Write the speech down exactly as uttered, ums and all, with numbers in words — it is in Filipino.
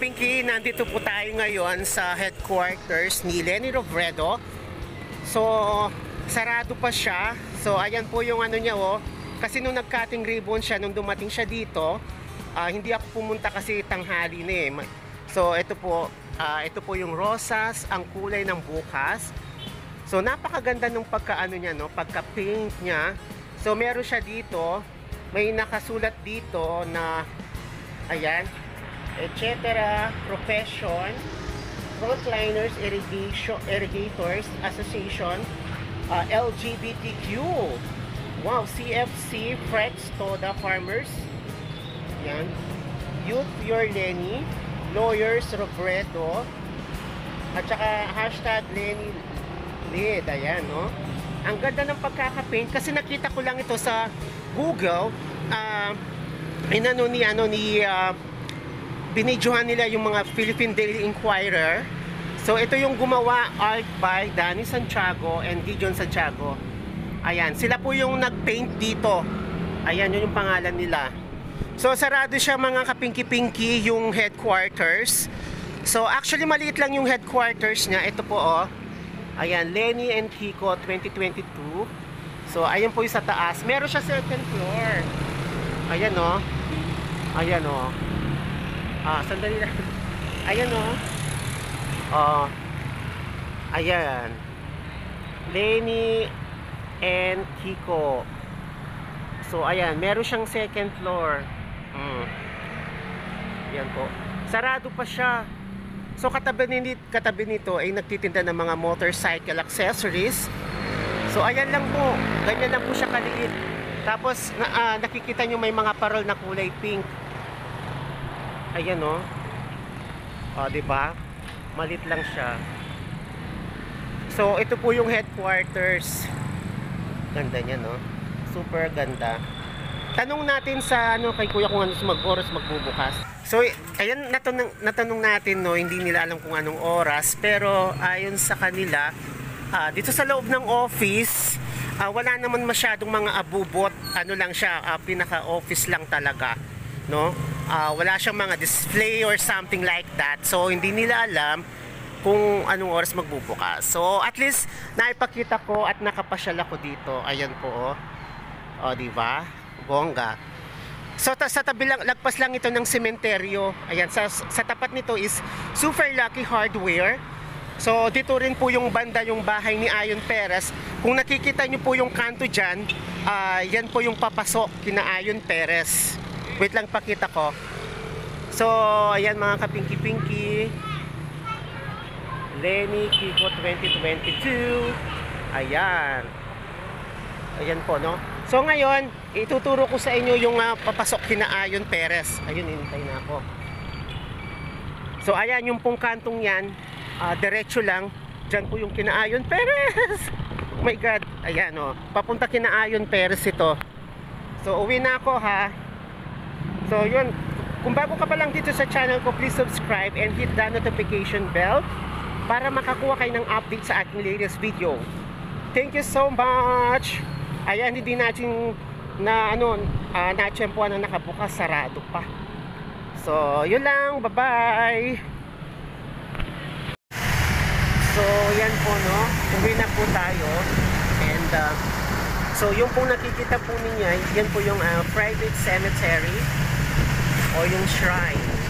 kapinki, nandito po tayo ngayon sa headquarters ni Leni Robredo. So, sarado pa siya. So, ayan po yung ano niya, oh. Kasi nung nag-cutting ribbon siya, nung dumating siya dito, uh, hindi ako pumunta kasi tanghali na eh. So, ito po, uh, ito po yung rosas, ang kulay ng bukas. So, napakaganda nung pagka-ano niya, no? Pagka-paint niya. So, meron siya dito. May nakasulat dito na, ayan, et cetera Profession, Frontliners Irrigation, Irrigators Association, uh, L G B T Q. Wow, C F C, Frets, Toda Farmers. Yan. Youth Your Leni, Lawyers Robredo, at saka hashtag Leni Lid. Ayan, no? Ang ganda ng pagkakapaint kasi nakita ko lang ito sa Google. Uh, inano ni ano ni uh, binidyohan nila yung mga Philippine Daily Inquirer. So ito yung gumawa, art by Danny Santiago and Gideon Santiago. Ayan, sila po yung nagpaint dito. Ayan, yun yung pangalan nila. So sarado siya mga kapinki-pinky yung headquarters. So actually maliit lang yung headquarters niya. Ito po, oh. Ayan, Leni and Kiko twenty twenty-two. So ayan po yung sa taas. Meron siya second floor. Ayan, oh. Ayan, oh. Ah, sandali lang. Ayan, oh. Oh. Ayan. Leni and Kiko. So, ayan. Meron siyang second floor. Mm. Ayan po. Sarado pa siya. So, katabi nito, katabi nito ay nagtitinda ng mga motorcycle accessories. So, ayan lang po. Ganyan lang po siya kaliit. Tapos, na, uh, nakikita nyo may mga parol na kulay pink. Ayan, oh. O, diba? Malit lang siya. So, ito po yung headquarters. Ganda niya, no? Super ganda. Tanong natin sa, ano, kay kuya kung ano mag-oras magbubukas. So, ayan, natanong, natanong natin, no? Hindi nila alam kung anong oras. Pero, ayon sa kanila, uh, dito sa loob ng office, uh, wala naman masyadong mga abubot. Ano lang siya, uh, pinaka-office lang talaga, no? Uh, wala siyang mga display or something like that. So, hindi nila alam kung anong oras magbubukas. So, at least, naipakita ko at nakapasyal ako dito. Ayan po, oh. O, diba? Bongga. So, ta sa tabi lang, lagpas lang ito ng sementeryo. Ayan, sa, sa tapat nito is Super Lucky Hardware. So, dito rin po yung banda, yung bahay ni Ayon Perez. Kung nakikita nyo po yung kanto dyan, uh, yan po yung papasok kina Ayon Perez. Wait lang, pakita ko. So, ayan mga kapinki-pinky. Leni, Kiko twenty twenty-two. Ayan. Ayan po, no? So, ngayon, ituturo ko sa inyo yung uh, papasok kina Ayon Perez. Ayun, hinintay na ako. So, ayan, yung pong kantong yan, uh, diretso lang. Diyan po yung kina Ayon Perez. Oh my God. Ayan, oh. Papunta kina Ayon Perez ito. So, uwi na ako, ha? So yun, kung bago ka pa lang dito sa channel ko, please subscribe and hit the notification bell para makakuha kayo ng update sa aking latest video. Thank you so much. Ayan, hindi natin na ano, uh, na-tsempuan na nakabukas, sarado pa. So yun lang, bye bye. So yan po, no, uwi na po tayo. And uh, so yung pong nakikita po ninyo, yan po yung uh, private cemetery o yung shrine.